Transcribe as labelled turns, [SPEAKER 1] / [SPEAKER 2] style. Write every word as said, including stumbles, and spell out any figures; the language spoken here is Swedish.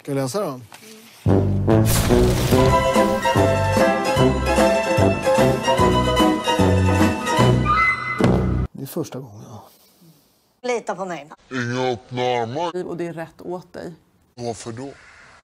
[SPEAKER 1] Ska jag läsa då? Det är första gången.
[SPEAKER 2] Lita på mig.
[SPEAKER 3] Inga öppna armar.
[SPEAKER 4] Och det är rätt åt dig.
[SPEAKER 3] Varför då?